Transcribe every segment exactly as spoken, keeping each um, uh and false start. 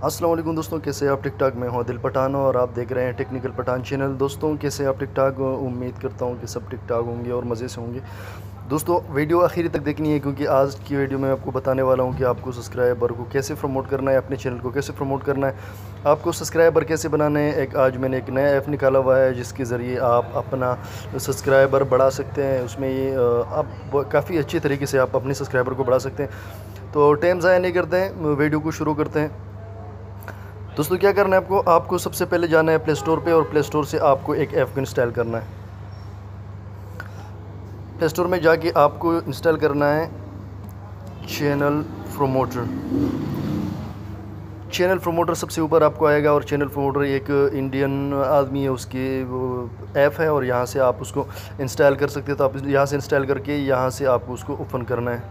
अस्सलाम वालेकुम दोस्तों, कैसे आप? टिक टाक में हूँ दिल पठान और आप देख रहे हैं टेक्निकल पठान चैनल। दोस्तों कैसे आप? टिक टाक। उम्मीद करता हूँ कि सब टिक टाक होंगे और मज़े से होंगे। दोस्तों वीडियो आखिर तक देखनी है क्योंकि आज की वीडियो में आपको बताने वाला हूँ कि आपको सब्सक्राइबर को कैसे प्रमोट करना है, अपने चैनल को कैसे प्रमोट करना है, आपको सब्सक्राइबर कैसे बनाने हैं। एक आज मैंने एक नया ऐप निकाला हुआ है जिसके ज़रिए आप अपना सब्सक्राइबर बढ़ा सकते हैं। उसमें ये आप काफ़ी अच्छी तरीके से आप अपने सब्सक्राइबर को बढ़ा सकते हैं। तो टाइम ज़ाया नहीं करते हैं, वीडियो को शुरू करते हैं। दोस्तों क्या करना है आपको आपको सबसे पहले जाना है प्ले स्टोर पे और प्ले स्टोर से आपको एक ऐप को इंस्टॉल करना है। प्ले स्टोर में जाके आपको इंस्टॉल करना है चैनल प्रमोटर। चैनल प्रमोटर सबसे ऊपर आपको आएगा और चैनल प्रमोटर एक इंडियन आदमी है, उसकी वो ऐप है और यहाँ से आप उसको इंस्टॉल कर सकते हो। तो आप यहाँ से इंस्टॉल करके यहाँ से आपको उसको ओपन करना है।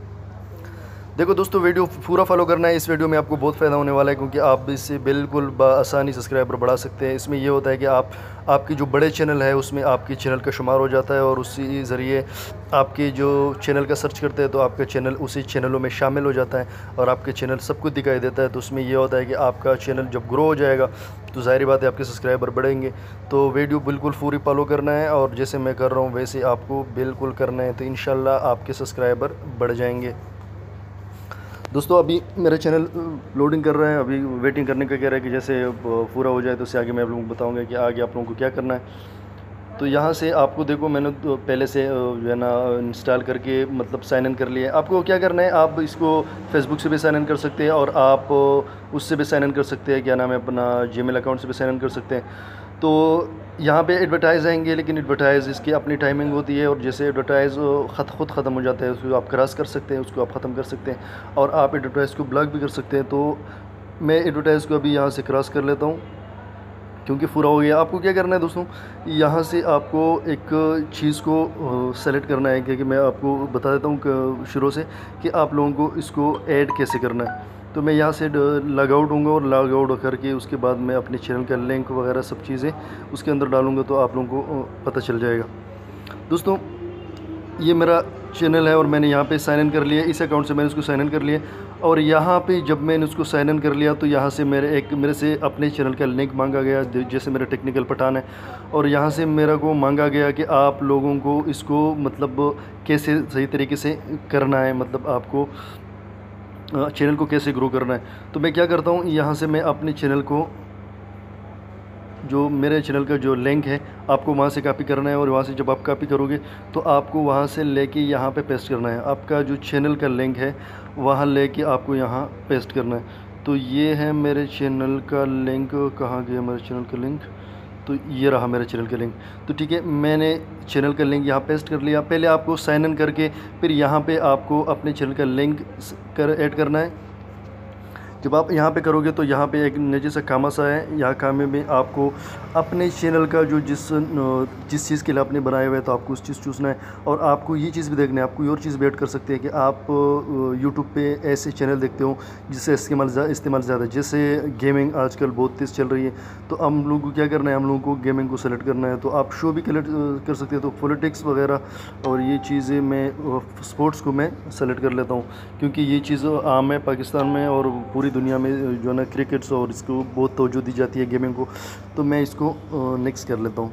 देखो दोस्तों, वीडियो पूरा फॉलो करना है। इस वीडियो में आपको बहुत फ़ायदा होने वाला है क्योंकि आप इससे बिल्कुल बआसानी सब्सक्राइबर बढ़ा सकते हैं। इसमें ये होता है कि आप आपकी जो बड़े चैनल है उसमें आपके चैनल का शुमार हो जाता है और उसी ज़रिए आपके जो चैनल का सर्च करते हैं तो आपका चैनल उसी चैनलों में शामिल हो जाता है और आपके चैनल सबको दिखाई देता है। तो उसमें ये होता है कि आपका चैनल जब ग्रो हो जाएगा तो ज़ाहिर बात है आपके सब्सक्राइबर बढ़ेंगे। तो वीडियो बिल्कुल पूरी फॉलो करना है और जैसे मैं कर रहा हूँ वैसे आपको बिल्कुल करना है, तो इंशाल्लाह आपके सब्सक्राइबर बढ़ जाएंगे। दोस्तों अभी मेरा चैनल लोडिंग कर रहा है, अभी वेटिंग करने का कह रहा है कि जैसे पूरा हो जाए तो उससे आगे मैं आप लोगों को बताऊंगा कि आगे आप लोगों को क्या करना है। तो यहाँ से आपको देखो मैंने तो पहले से जो है ना इंस्टॉल करके मतलब साइन इन कर लिया है। आपको क्या करना है, आप इसको फेसबुक से भी साइन इन कर सकते हैं और आप उससे भी साइन इन कर सकते हैं, क्या नाम है अपना जीमेल अकाउंट से भी साइन इन कर सकते हैं। तो यहाँ पे एडवर्टाइज़ आएंगे लेकिन एडवर्टाइज़ इसकी अपनी टाइमिंग होती है और जैसे एडवर्टाइज़ ख़त खुद ख़त्म हो जाता है उसको आप क्रॉस कर सकते हैं, उसको आप ख़त्म कर सकते हैं और आप एडवर्टाइज़ को ब्लॉक भी कर सकते हैं। तो मैं एडवर्टाइज़ को अभी यहाँ से क्रॉस कर लेता हूँ क्योंकि पूरा हो गया। आपको क्या करना है दोस्तों, यहाँ से आपको एक चीज़ को सेलेक्ट करना है क्योंकि मैं आपको बता देता हूँ शुरू से कि आप लोगों को इसको ऐड कैसे करना है। तो मैं यहाँ से लॉग आउट होऊंगा और लॉग आउट करके उसके बाद मैं अपने चैनल का लिंक वगैरह सब चीज़ें उसके अंदर डालूँगा तो आप लोगों को पता चल जाएगा। दोस्तों ये मेरा चैनल है और मैंने यहाँ पे साइन इन कर लिया, इस अकाउंट से मैंने उसको साइन इन कर लिया और यहाँ पे जब मैंने उसको साइन इन कर लिया तो यहाँ से मेरे एक मेरे से अपने चैनल का लिंक मांगा गया, जैसे मेरा टेक्निकल पठान है, और यहाँ से मेरा को मांगा गया कि आप लोगों को इसको मतलब कैसे सही तरीके से करना है, मतलब आपको चैनल को कैसे ग्रो करना है। तो मैं क्या करता हूँ, यहाँ से मैं अपने चैनल को जो मेरे चैनल का जो लिंक है आपको वहाँ से कॉपी करना है और वहाँ से जब आप कॉपी करोगे तो आपको वहाँ से लेके यहाँ पे पेस्ट करना है। आपका जो चैनल का लिंक है वहाँ लेके आपको यहाँ पेस्ट करना है। तो ये है मेरे चैनल का लिंक, कहाँ गया मेरे चैनल का लिंक, तो ये रहा मेरे चैनल का लिंक। तो ठीक है, मैंने चैनल का लिंक यहाँ पेस्ट कर लिया। पहले आपको साइन इन करके फिर यहाँ पे आपको अपने चैनल का लिंक कर ऐड करना है। जब आप यहाँ पे करोगे तो यहाँ पे एक नीचे से खामा सा है, यहाँ खामे में आपको अपने चैनल का जो जिस जिस चीज़ के लिए आपने बनाया हुआ है तो आपको उस चीज़ चूसना है और आपको ये चीज़ भी देखना है। आपको ये और चीज़ भी ऐड कर सकते हैं कि आप यूट्यूब पे ऐसे चैनल देखते हो जिससे इस्तेमाल इस्तेमाल ज़्यादा, जैसे गेमिंग आजकल बहुत तेज़ चल रही है। तो हम लोगों को क्या करना है, हम लोगों को गेमिंग को सेलेक्ट करना है। तो आप शो भी कलेक्ट कर सकते हैं। तो पॉलिटिक्स वगैरह और ये चीज़ें मैं स्पोर्ट्स को मैं सेलेक्ट कर लेता हूँ क्योंकि ये चीज़ आम है पाकिस्तान में और पूरी दुनिया में जो है ना क्रिकेट्स और इसको बहुत तवज्जो दी जाती है गेमिंग को। तो मैं इसको नेक्स्ट कर लेता हूँ।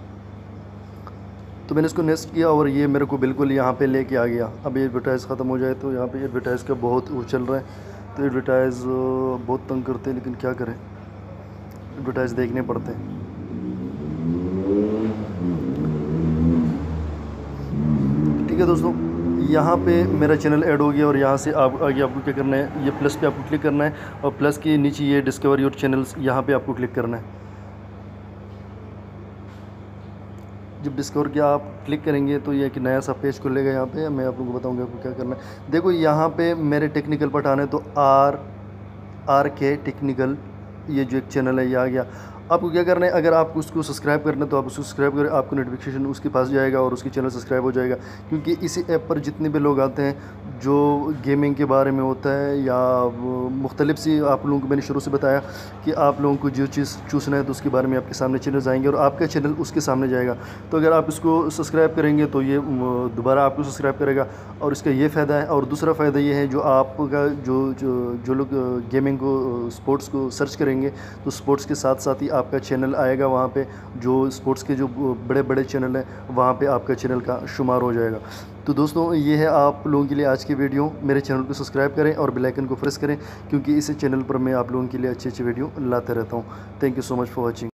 तो मैंने इसको नेक्स्ट किया और ये मेरे को बिल्कुल यहाँ पे लेके आ गया। अब ये एडवर्टाइज़ ख़त्म हो जाए तो यहाँ पे एडवर्टाइज़ का बहुत वो चल रहा है। तो एडवर्टाइज़ बहुत तंग करते हैं लेकिन क्या करें, एडवर्टाइज़ देखने पड़ते हैं। ठीक है दोस्तों, यहाँ पे मेरा चैनल ऐड हो गया और यहाँ से आप आगे आपको क्या करना है, ये प्लस पे आपको क्लिक करना है और प्लस के नीचे ये डिस्कवर योर चैनल्स यहाँ पे आपको क्लिक करना है। जब डिस्कवर किया आप क्लिक करेंगे तो ये एक नया सा पेज खुलेगा। यहाँ पे मैं आप लोगों को बताऊँगा आपको क्या करना है। देखो यहाँ पे मेरे टेक्निकल पठान है तो आर आर के टेक्निकल ये जो एक चैनल है ये आ गया। आपको क्या करना है, अगर आपको उसको सब्सक्राइब करना है तो आप उसको सब्सक्राइब करें, आपको नोटिफिकेशन उसके पास जाएगा और उसकी चैनल सब्सक्राइब हो जाएगा। क्योंकि इसी ऐप पर जितने भी लोग आते हैं जो गेमिंग के बारे में होता है या मुख्तलिफ सी, आप लोगों को मैंने शुरू से बताया कि आप लोगों को जो चीज़ चूसना है तो उसके बारे में आपके सामने चैनल आएंगे और आपका चैनल उसके सामने जाएगा। तो अगर आप इसको सब्सक्राइब करेंगे तो ये दोबारा आपको सब्सक्राइब करेगा और इसका ये फ़ायदा है। और दूसरा फ़ायदा ये है, जो आपका जो जो जो लोग गेमिंग को, स्पोर्ट्स को सर्च करेंगे तो स्पोर्ट्स के साथ साथ ही आपका चैनल आएगा वहाँ पे। जो स्पोर्ट्स के जो बड़े बड़े चैनल हैं वहाँ पे आपका चैनल का शुमार हो जाएगा। तो दोस्तों ये है आप लोगों के लिए आज की वीडियो। मेरे चैनल को सब्सक्राइब करें और बेल आइकन को प्रेस करें, क्योंकि इस चैनल पर मैं आप लोगों के लिए अच्छी अच्छी वीडियो लाते रहता हूँ। Thank you so much for watching.